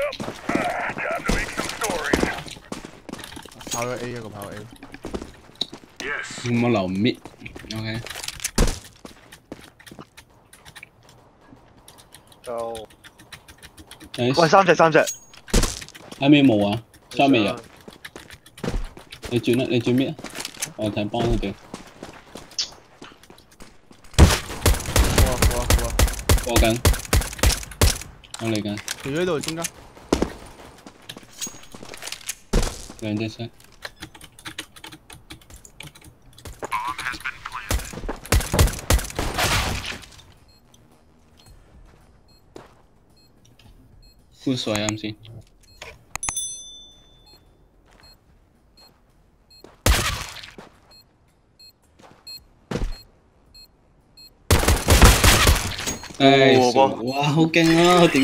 跑咗 A 一個跑 A。 冇留 mid，OK。 就喂，三隻， 喺面冇啊，三未入。你轉啦，你轉 mid 啊？我睇幫佢哋。過緊，我嚟緊。 條喺度中間。 兩隻身。敷水啱先。唉，哇，好勁啊！屌！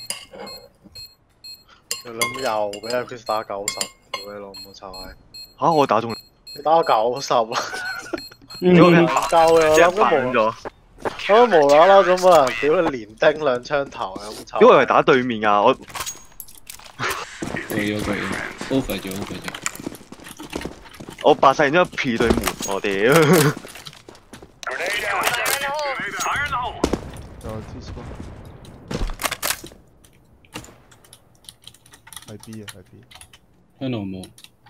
你諗又俾阿 Chris 打90，屌你老母臭閪！ 嚇我打中你打90啊！ 屌你夠嘅，我諗都無啦啦咁啊！屌你連叮兩槍頭有冇臭？ 因為係打對面啊，我過咗，over 咗。 我白晒然之後 P 對門，我屌！ 就 T-score 係 B 啊，係 B。 喺度冇。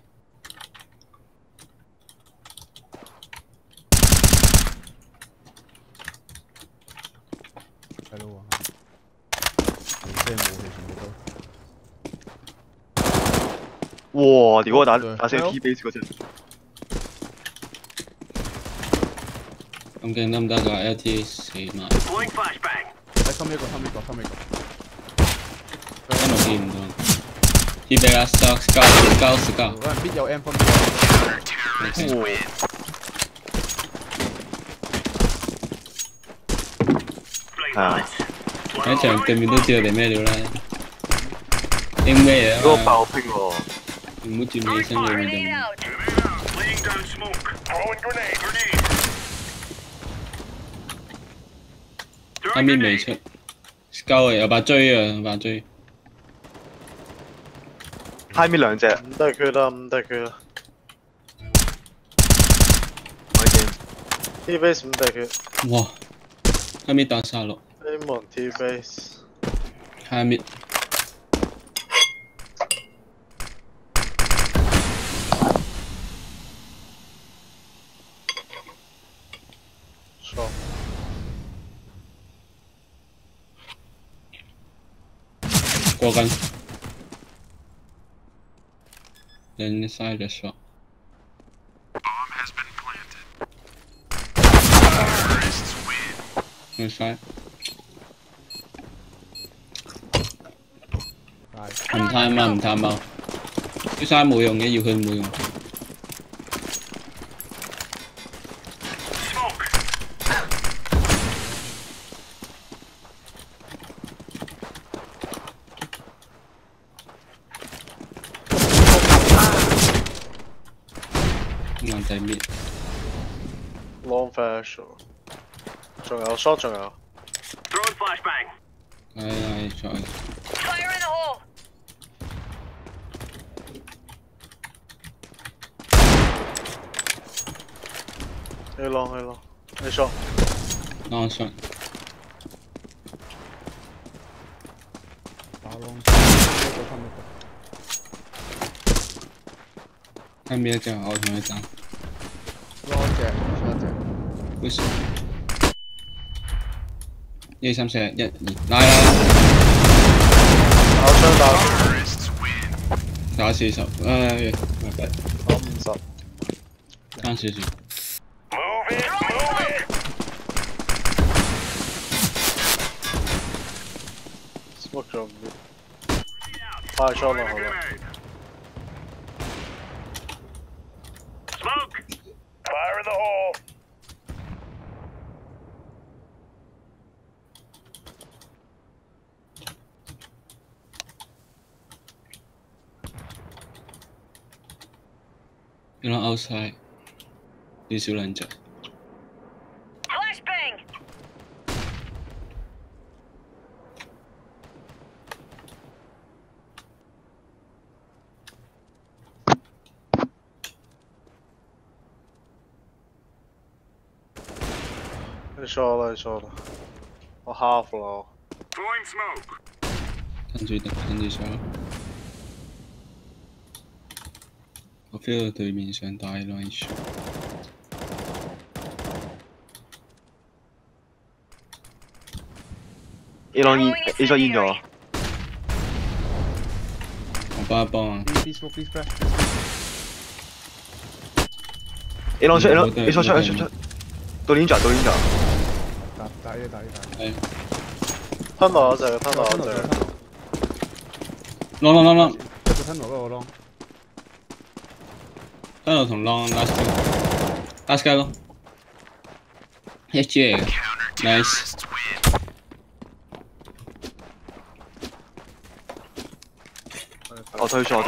係咯喎，即係冇嘅全部都。 哇！屌我打死 T base 嗰陣。 咁勁得唔得㗎 ？LT 死埋。 心一個。 一路見唔到。T 俾啦，scout。 有人必有 M 分。 係啊。 喺場對面都知我哋咩料啦。應咩嘢啊？ 嗰個爆兵喎。 唔好轉起身嘅運動。啱邊未出 ，scout 有把追啊，有把追。 下面兩隻。 唔得佢啦。 我見。 T base 唔得佢。 哇！下面打殺落。 希望 T base。 下面。 錯。 過緊。Inside the shop. Inside. 唔貪貓。啲衫冇用嘅，要佢冇用。問題滅 Long flash， 仲有 shot， 仲有。 係再。 A long，A shot。 Long shot。 打 long。 睇邊一隻？我同你打。 long 隻， 為什麼？1、3、4、1、2，來！打40，唉，麻煩。 打50。 爭少少。 smoke 咗唔知。快 shot 啦，好啦。Fire in the hole. 原來 outside 呢少兩隻。 你說啦，你說啦，我 half 咯。 跟住上，我 feel 到對面上大 range。 A 浪煙 A 咗煙咗。 我幫一幫啊 Please smoke, please flash. A 浪出 A 浪 A 出，到煙咗到煙咗。 打 A 打 A 打 A。 吞落有隻，吞落有隻。 long， 有個吞落嗰個 long。 吞落同 long last guy 咯。HG 嚟嘅 ，nice。 我退錯。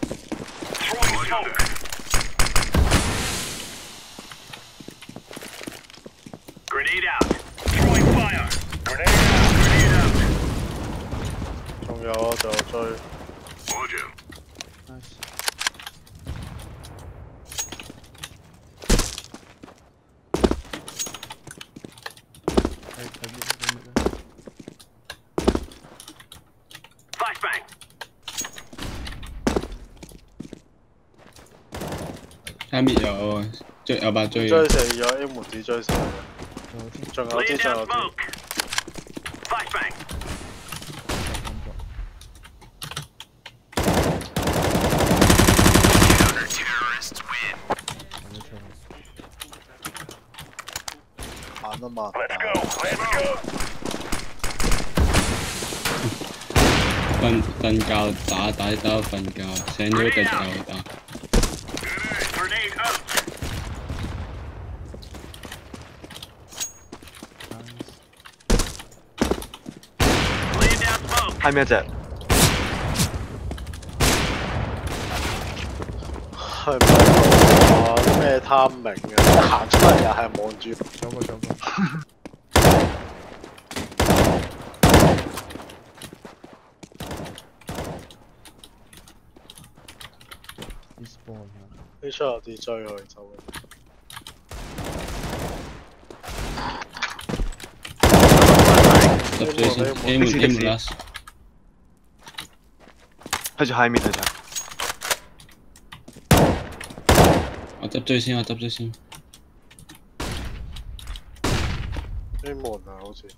仲有啊，就追。 Nice。 下面有有把追。 追死咗 A 門子追死咗。仲有啲，仲有啲。行得慢。 瞓覺打瞓覺，醒咗繼續打。 係咩隻？ 係咪啊？啲咩貪明嘅，行出嚟又係望住。 走過。 啲出有啲追佢走嘅。 執追先 ，A 門 last。 睇住下面睇住。 我執追先。 A 門啊，好似。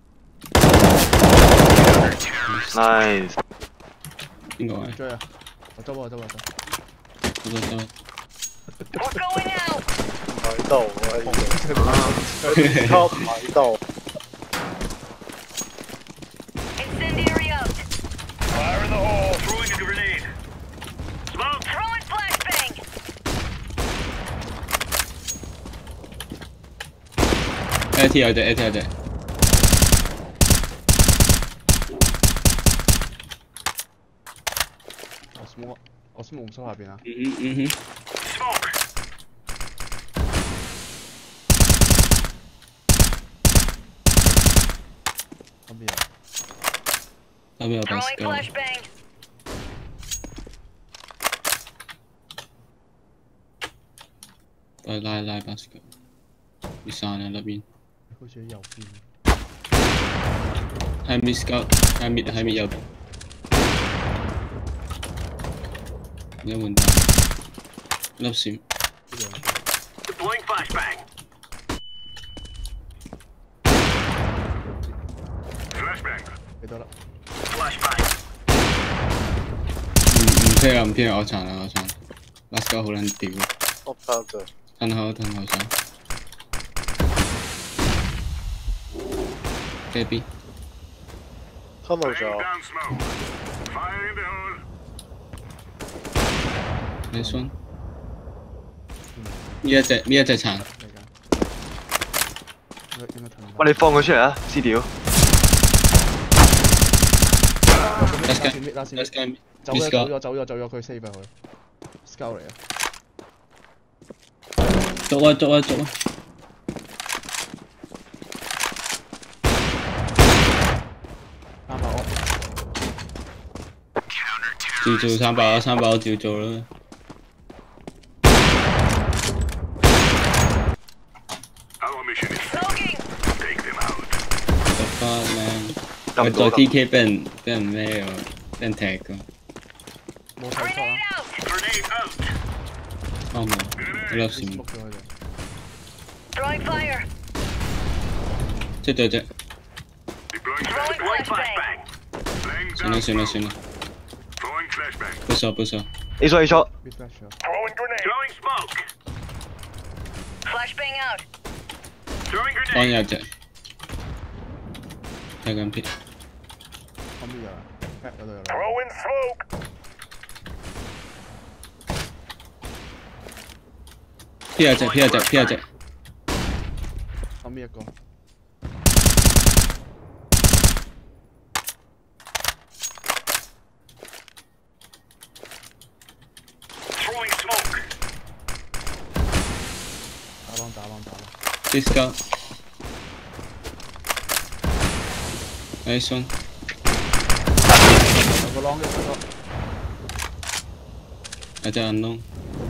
Nice。 邊個啊？ 追啊！我執。 得。 唔喺度啊！佢級唔喺度。 AT 有隻。 我 smoke 下邊啊。 嗯。後邊有 basket。拉 basket。要散啊嗰邊。 好似喺右邊。 係 miss 鳩，係 mid 右邊。有換彈，粒閃。 幾多粒？ 唔偏啊！我殘。last guy 好撚屌。 屋翻啫。 褪後上。Baby。 吞落咗。 Nice one。呢一隻殘。 喂，你放佢出嚟啊！私屌。 Last guy。 走咗，佢 save 佢。Scout 嚟啊！ 捉啊！照做300，照做啦。 撳唔到再 DK 俾人咩喎？俾人踢㗎。 冇睇錯啊！ 啱冇，有粒閃。 碌咗佢哋。 Throwing fire. 即對隻。 Throwing flashbang. 算啦。不錯。 A shot。 Big flash 咗。 Flashbang out. 當有隻。睇緊片。 後面有啦 ，back 嗰度有啦。 P 有隻。 後面一個。打浪。 Disco。Nice one。 有個浪嘅出咗。 有隻銀窿。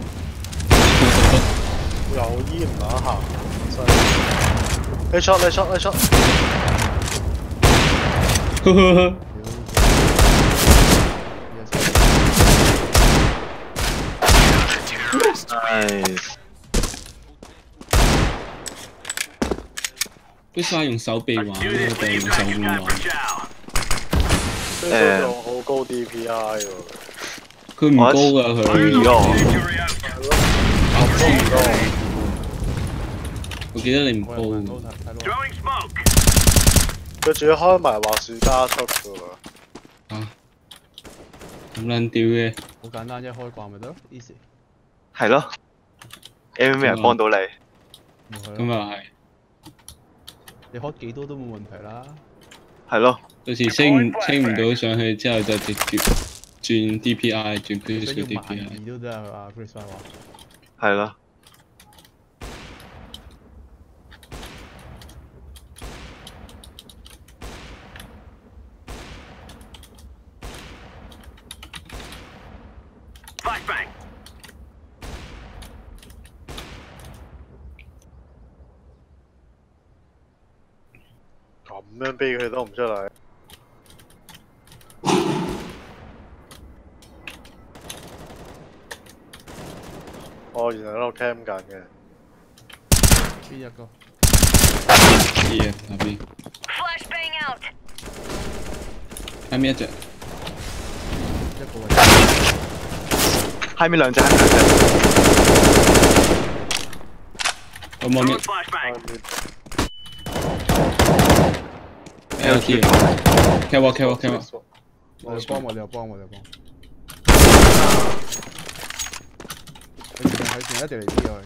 又依唔打下，你 shot。 Nice。 為啥用手臂玩咧？定用手腕玩？ 用好高 DPI 喎。 佢唔高㗎我記得你唔高㗎。 佢仲要開埋滑鼠加速㗎喎。 啊！咁撚屌嘅。 好簡單啫，開掛咪得咯 ，easy。 係咯。M 咩人幫到你？ 咁又係。 你開幾多都冇問題啦。 係咯。 到時升唔到上去之後就直接轉 DPI 轉 push 嘅 DPI。 都得啊 ，Chris 話。 係咯。 咁樣逼佢都唔出嚟。哦，原來喺度 cam 緊嘅。 邊一個？ 下邊。 Flashbang out. 下面一隻。 一個位。 下面兩隻。 我望面。LT。Catwalk。 我哋幫。佢前一直嚟之外。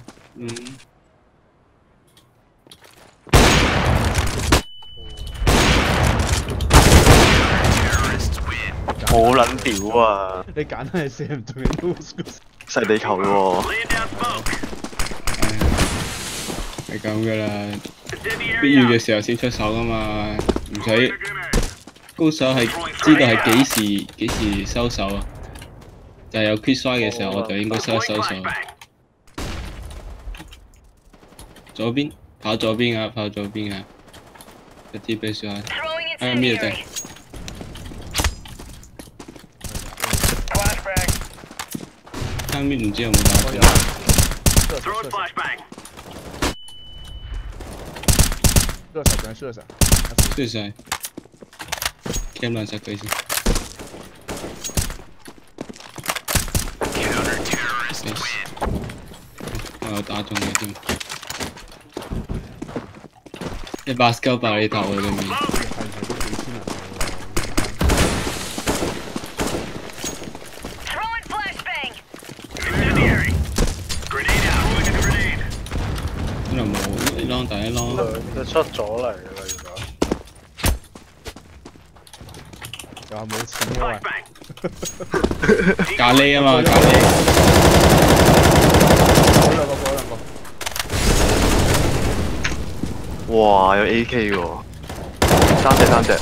好撚屌啊！ 你揀係射唔中嘅 nose。 細地球嘅喎。 係咁噶啦，必要嘅時候先出手噶嘛，唔使高手係知道係幾時收手啊，就係有 quick strike 嘅時候我就應該收手。左邊跑左邊啊，一啲俾上下咩啫？下面唔知有冇打到。 射晒。 射晒 ，cam 爛晒佢先。我有打中你添，一把 skill 爆你頭啊！對面。可能冇一浪第一浪。 就出咗嚟㗎啦，原來。 又話冇錢嘅喂。 咖喱啊嘛，咖喱。 嗰兩個。 哇，有 AK 喎，三隻。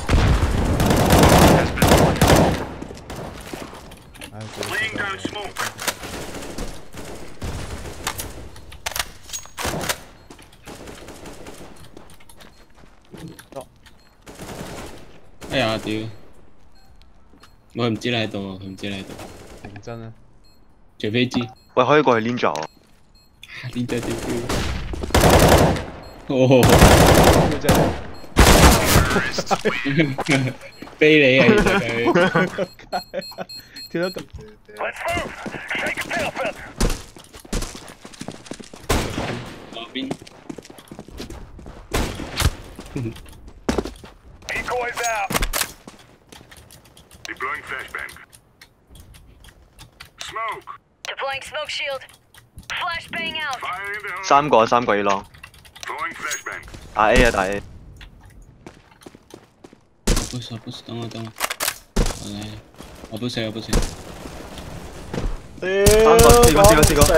哎呀屌！我唔知你喺度啊，佢唔知你喺度。 認真啊！ 除非知。 喂，可以過去 Ninja 喎。 Ninja 屌！哦， 真係飛你啊！其實佢跳得咁。 左邊。 Decoys out. Deploying flashbang. Smoke. Deploying smoke shield. Flashbang out. Fire in the hole. 三個 A 浪。 Throwing flashbang. 打 A 啊打 A。 我不是，等我，我來，我不是。 屌， 四個死啊！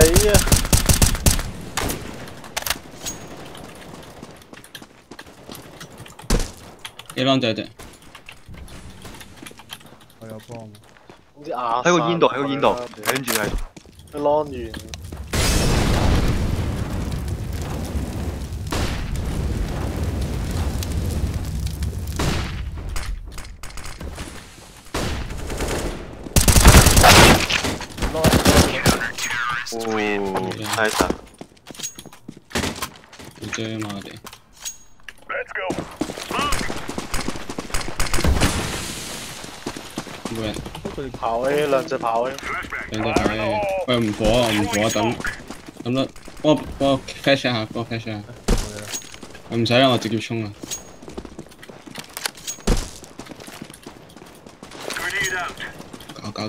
A 浪就係我有幫。 好似亞喺個煙度，跟住係。 佢攞完。 哦，nice 啊！ 要追嘛我哋。 Let's go. 冇人。 跑 A， 兩隻跑 A。 兩隻跑 A。喂唔火啊！等得，幫我 flash 一下，唔使啦，我直接衝啊！搞！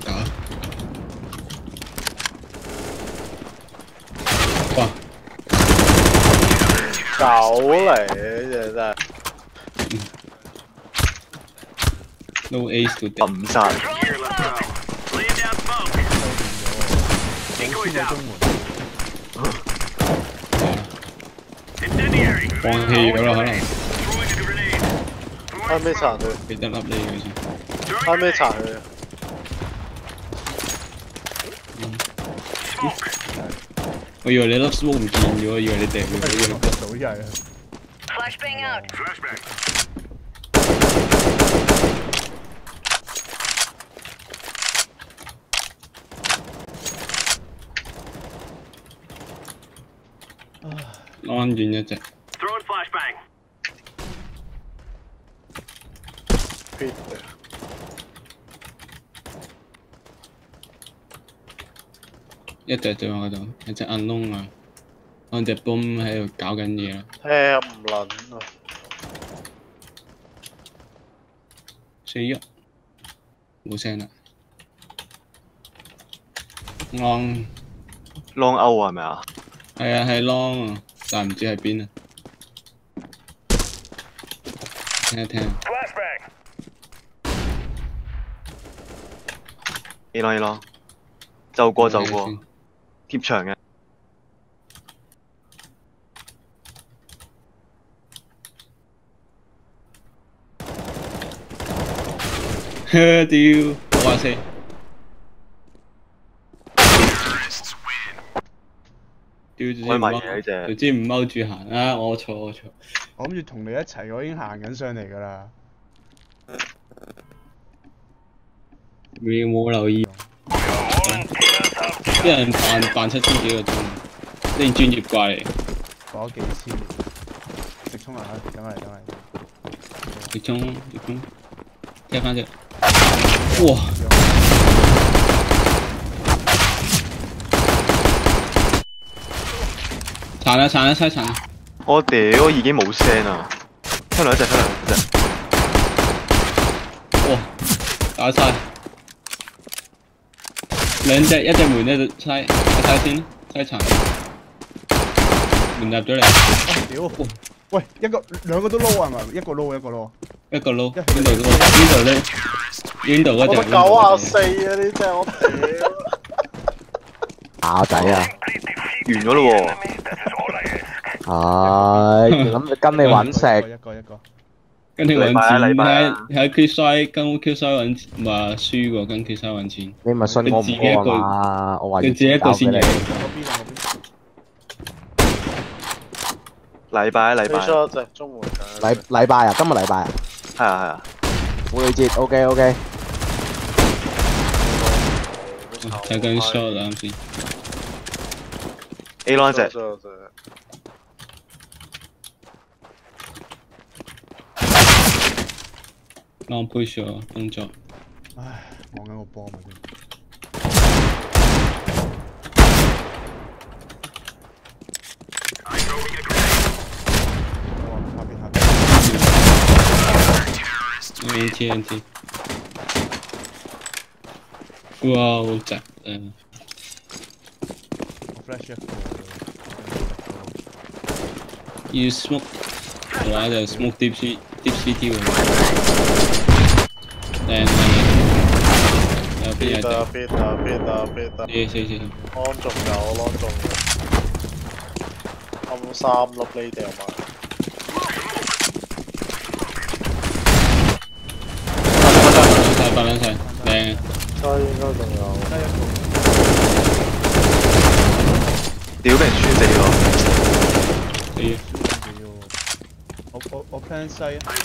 哇！ 狗嚟嘅真係。 No ace to death。 冚晒。 放棄咗啦，可能。 啱咩殘佢？ 俾得粒你佢先。 啱咩殘佢？ 我以為你粒 smoke 唔見咗，我以為你掟咗。 倒曳啊 Flashbang out. Flashbang. 安遠一隻。 Throwing flashbang. 一隻對我嗰度，有隻銀窿啊，按隻 boom 喺度搞緊嘢啦。 聽唔撚啊！ 死咗，冇聲啦。long 歐係咪啊？ 係啊，係 long 啊，但唔知喺邊啊。聽一聽。 Flashbang. A 浪，就過，貼牆嘅。 屌，我話死。屌， 開埋嘢呢隻。 總之唔踎住行啊！我錯。 我諗住同你一齊，我已經行緊上嚟㗎啦。 你冇留意？啲人扮7000幾個鐘，啲專業怪嚟。 講幾千，直衝啊！等嚟。 直衝，踢翻隻。哇！殘啊！ 我屌，已經冇聲啦。出兩隻。 哇！打晒。兩隻，一隻門一隻猜先，猜殘。門入咗嚟。 屌！喂，兩個都撈係咪？一個撈。 一個撈，邊度撈？邊度嗰隻？ 我94啊！呢隻我屌。 打仔啊！ 完咗咯喎。 係，咁跟你揾食。 一個。 跟你揾錢， 禮拜啊喺 Q 衰跟 Q 衰揾話輸過，跟 Q 衰揾錢。 你咪信我唔過啊嘛？我話要佢自己一個先贏。 禮拜。 推出一隻中門。 禮拜啊，今日禮拜啊。 係啊。 冇對接 ，OK OK。 睇緊 shot 啦啱先。 A 咯一隻， long push 咗動作。 唉，望緊個波咪先。哇！下邊。 TNT。哇！好窒啊！ flash 一個。 要 smoke 嘅話就 smoke deep CT 喎。靚。有邊有隻？死。 安仲有，安仲有。暗3粒呢掉埋。 爆兩晒，靚。 西應該仲有。 屌俾人穿死咗。 死。 我 plan 西啊。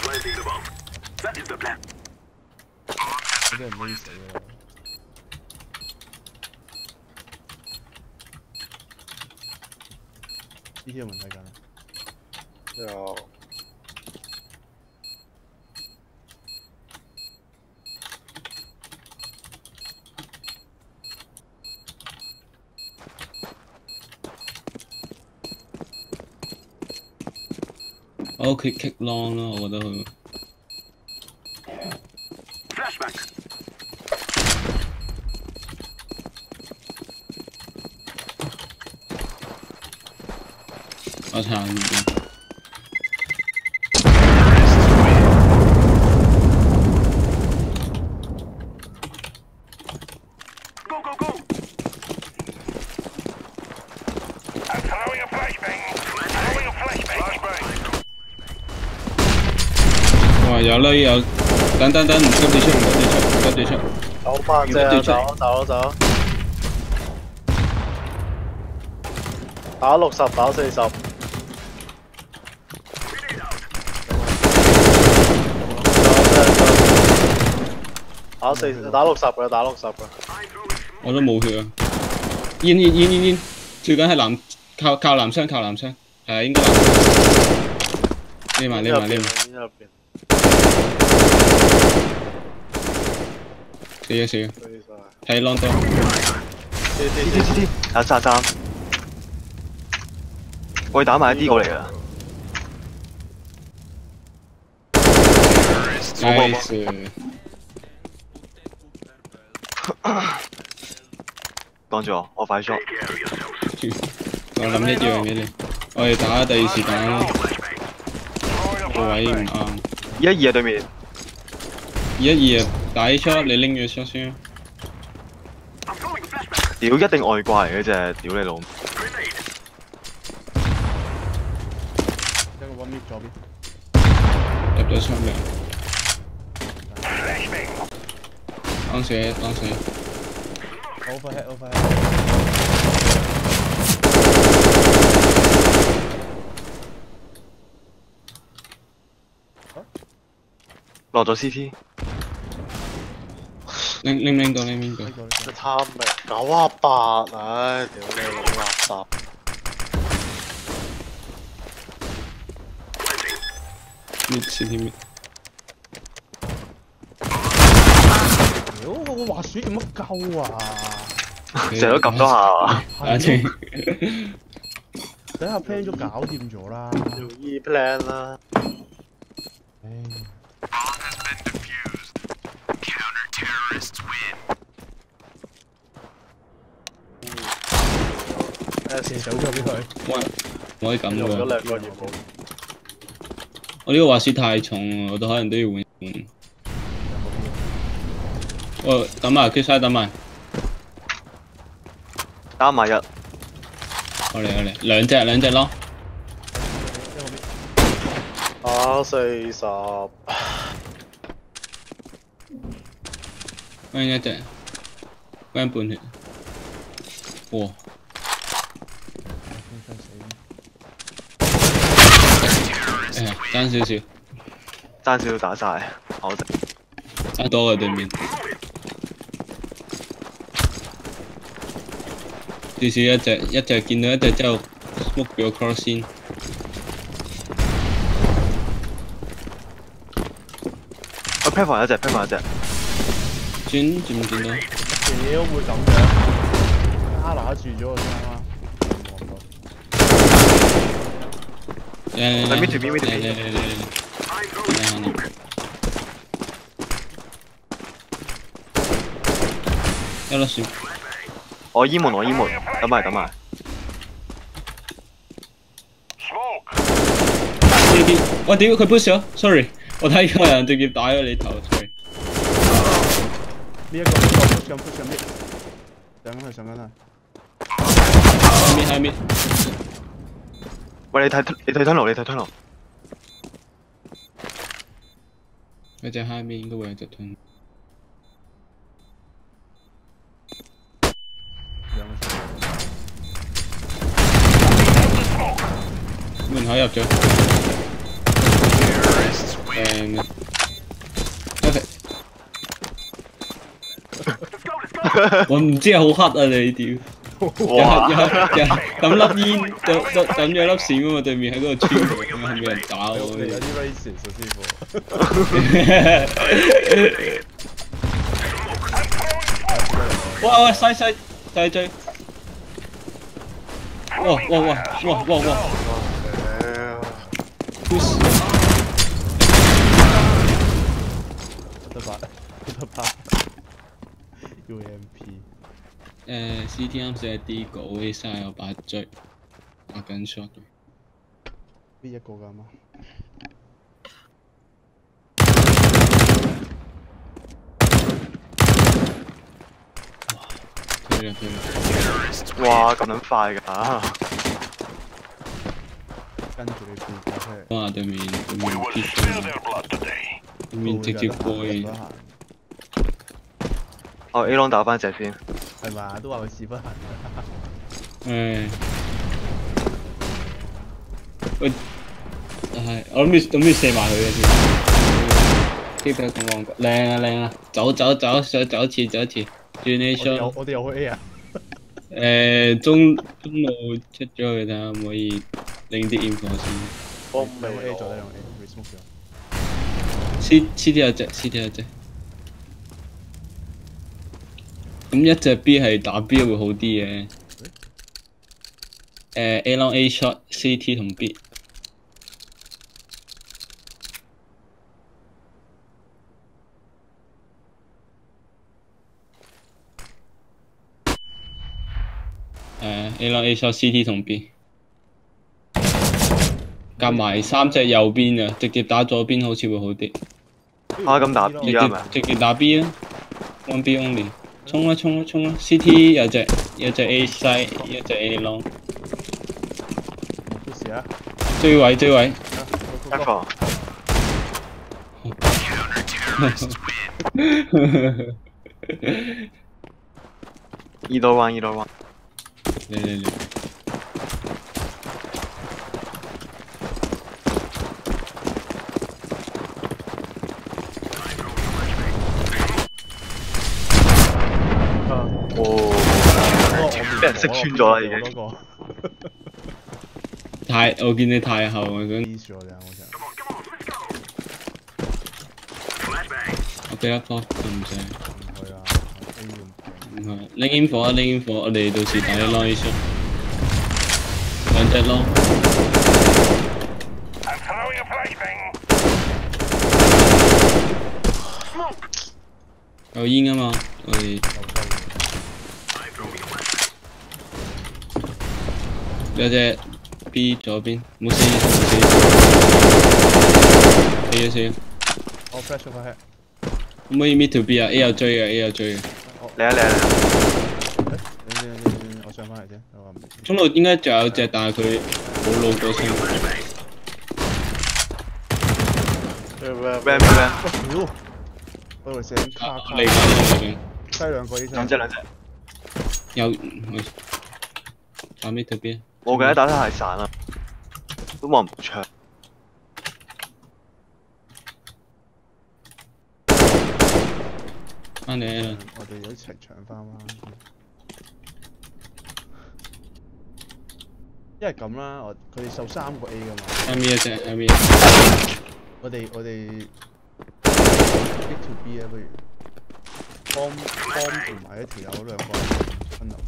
嗰啲人唔可以死㗎。呢啲有冇睇緊？ 有。 我佢 kick long 咯，我覺得佢。我撐住。哇！有啦有，等，唔急住出。 900隻啊，走。打60，打40。打60嘅，打60嘅。 我都冇血啊！煙，最緊係靠男槍，係啊，應該男槍。匿埋。死啊！睇 long 多。 T，有炸。我哋打埋一啲過嚟啊！ nice。 講住我快 shot。 我諗一樣嘅你，我哋打第二次打啦。個位唔啱。 212啊對面。 212啊，打 shot 你拎咗 shot 先啊。 屌，一定外掛嚟嘅啫，屌你老母！ 一個 one mid 左邊。 入咗窗未？當死。 overhead。 落咗 CT。 拎到。 貪命980，唉，屌你老垃圾！ CT。 屌，我個滑雪做乜鳩啊？ 成日都撳多下。 打清。 等下 plan 咗搞掂咗啦。 用 E plan 啦。 射走咗俾佢。 喂，唔可以咁用咗喎。 2個業務。 我呢個滑雪太重，我都可能都要換。我等埋 Q 等埋。 打埋一。 我嚟，兩隻咯。 打40。 關一隻，關半血。哇！爭少少。 爭少少打晒，好食。 翻多嘅對面，至少一隻見到一隻之後 smoke 咗 cross 先。 我 pair 有一隻 pair 一隻。 見唔見到？ 屌會咁樣，卡拿住咗個窗啦。 嚟咪條邊咪條邊。 有粒算。 我煙門，等埋。 呢邊，我屌佢 push 咗 ，sorry， 我睇有人直接打咗你頭 ，sorry。 呢一個 push 緊，上緊下面。 喂，你睇吞路。 嗰隻下面應該會有隻吞。門口入咗。OK。我唔知係好黑啊你屌！有抌粒煙，抌咗粒閃啊嘛！對面喺嗰度穿，係咪有人打我？ 有啲 racist 師傅。 哇！細追！哇！ 得把 UMP。 CT 啱寫 D 個 A 晒有把追，打緊 shot。 邊一個㗎嘛？ 退啦！ 哇，咁撚快㗎！ 跟住你背過去。 哇！對面撇對面直接過去。 哦 A 浪打翻隻先。 係嘛？都話佢屎不痕。 喂，我諗住射埋佢嘅先。基本咁旺角，靚啊！走一次，轉 A shot。 我哋又去 A 啊？ 中路出咗去睇下可唔可以拎啲 info 先。 我唔係 A 咗啦，用 A smoke 咗。 CT 有隻。咁一隻 B 係打 B 會好啲嘅。A long A shot CT 同 B。A long A shot CT 同 B。夾埋3隻右邊啊，直接打左邊好似會好啲。 咁打 B 啊咪？ 直接打 B 啊 ，1 B only。衝啦 ！CT 有隻 A side， 一隻 A long。 冇事啊！ 追位。 F。2到1。 嚟。 俾人識穿咗啦已經。 我見你太後，我想。我俾一波，唔使。唔係，拎火，我哋到時打啲 long shot。兩隻 long。有煙啊嘛，我哋。有隻 B 左邊，冇死。死。 我 flash 咗佢。 可唔可以 mid to B 啊 ？A 有追嘅。 嚟啊！ 我上翻嚟先。 中路應該仲有隻，但係佢冇路過先。 Ram。 我以為射緊卡。 嚟緊。 低兩個醫生。 兩隻。 有打 mid to B。 我記得打得太散啦，都望唔出。 翻嚟 A 啦， 我哋一齊搶翻啦。因為咁啦，佢哋受3個 A 噶嘛。 M 一隻 M 一。 我哋 A to B 啊，不如。幫同埋一條友2個分流。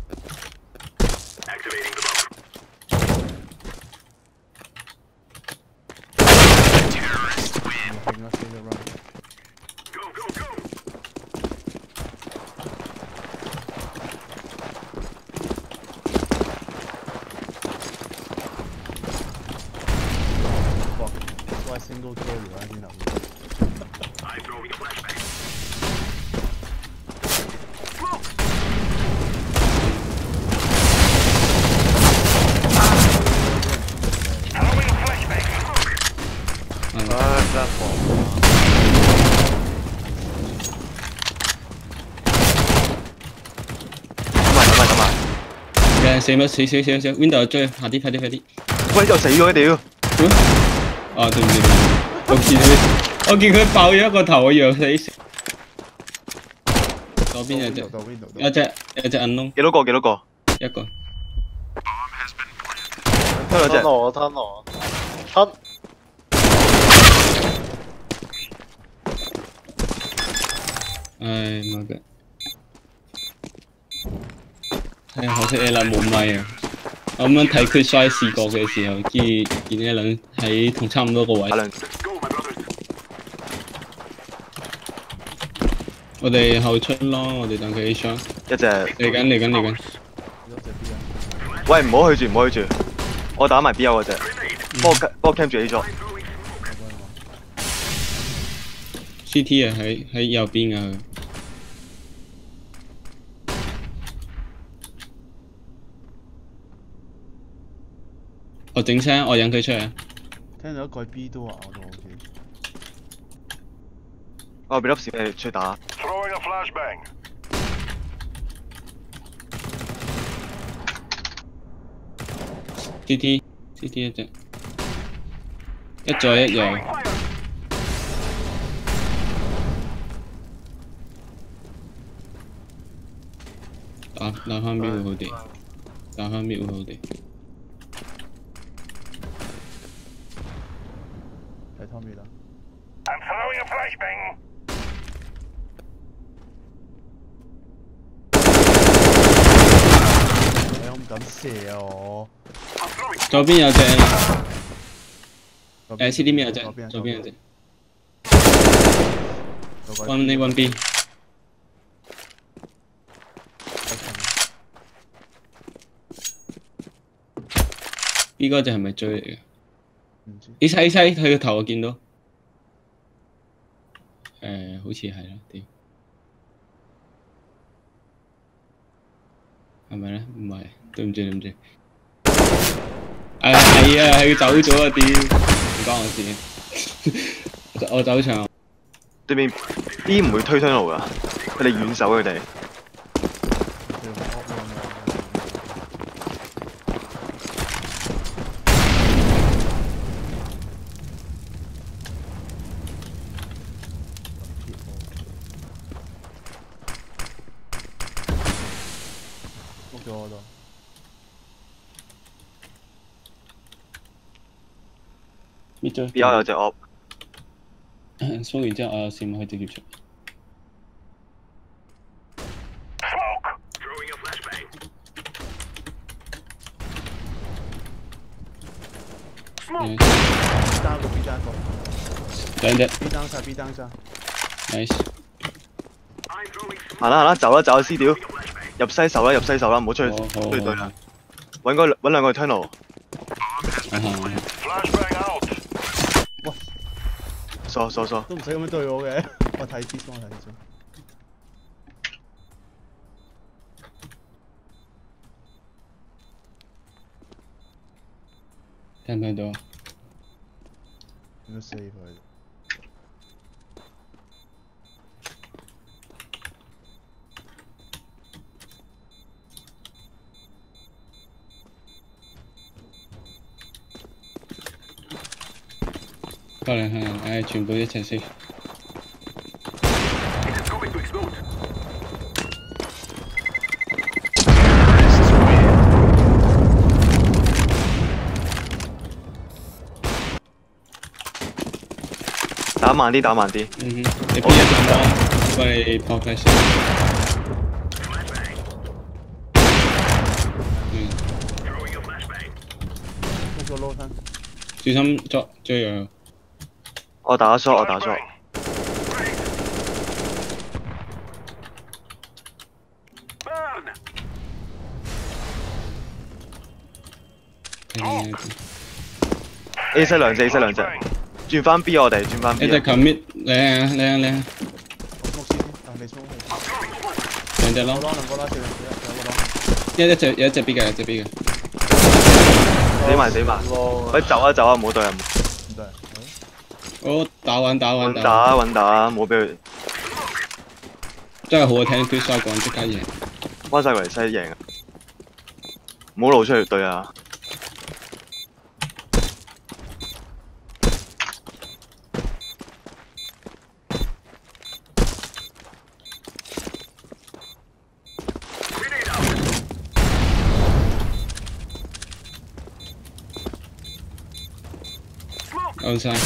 都係 single carry 啦，先留意。 真係咁啊！ 死乜死 Window 追，快啲！ 喂，又死咗屌！ 哦，對唔住，我見佢爆咗一個頭，我以為死。左邊有隻銀窿。 幾多個？ 一個。 吞我，吞。 唉，媽嘅！唉，可惜 A 輪冇咪啊！我咁樣睇佢衰試過嘅時候，見 A 輪喺同差唔多個位。我哋後出咯，我哋等佢 A 槍。 一隻。 嚟緊。 喂，唔好去住，我打埋 B 嗰隻，幫我 cam 住 A 咗。 CT 啊，喺右邊啊。我整聲，我引佢出嚟。 聽到一個 B 都話我都好似。 我俾粒屎俾你出去打。 CT 一隻，一左一右。打翻 B 會好啲， 睇 Tommy 啦。 I'm throwing a flashbang. 我唔敢射啊我。 左邊有隻，CD 面有隻，左邊有隻。One A One B。B 嗰隻係咪追嚟嘅？ 唔知。 A 西佢個頭我見到。好似係啦，屌。係咪咧？唔係，對唔住。係啊，佢走咗啊！屌，唔關我事。我走場。 對面 B 唔會推推路㗎，佢哋遠手佢哋。 碌咗我度。 搣咗。 B 有隻 op。 掃完之後，我有線可以直接出。 B 單個。 兩隻。 B 單晒。 Nice。 行啦，走啦 C 屌，入西手啦，唔好出去對啦。揾兩個 tunnel。 喂， 傻。 都唔使咁樣對我嘅，我睇啲先。 聽唔聽到？ 應該死佢。 過嚟，全部一齊死。 慢啲，打慢啲。 你邊一陣咯？幫你撲低先。 一個撈身。 小心追佢。 我打咗，我打咗。A 室兩隻，轉翻 B 我哋，轉翻 B。 一隻 commit 靚。 我先，你衝去。 兩隻咯。 兩個啦，四兩個。 有一隻 B 嘅，有一隻 B 嘅。 死埋。喂，走啊，唔好對啊。 唔對。 我打穩打， 冇俾佢。 真係好聽 Chris 講即刻贏。 翻晒過嚟西贏啊！唔好露出嚟對啊！ 夠晒。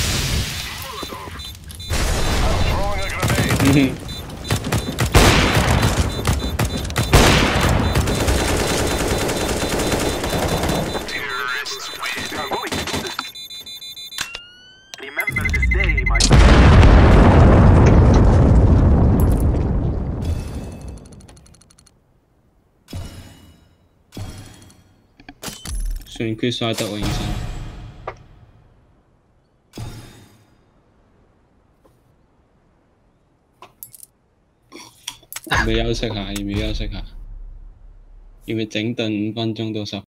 算 Chris 得喎，醫生。要唔要休息下？要唔要整頓5分鐘到10分？